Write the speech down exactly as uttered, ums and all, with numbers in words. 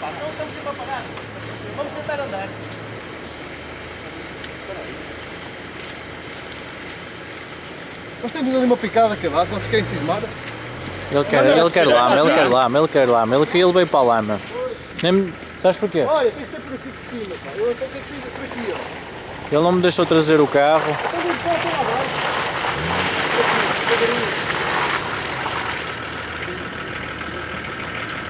pá, senão estamos sempre a parar. Vamos tentar andar. Nós temos ali uma picada a cada lado, vocês querem cismar? Ele quer, ele quer lama, ele quer lama, ele quer lama, ele, ele veio para a lama. Nem, sabes porquê? Olha, tem que ser por aqui por cima, pá. Eu até tenho que ir por aqui, ó. Ele não me deixou trazer o carro. Então vou para lá abaixo. Aqui, devagarinho.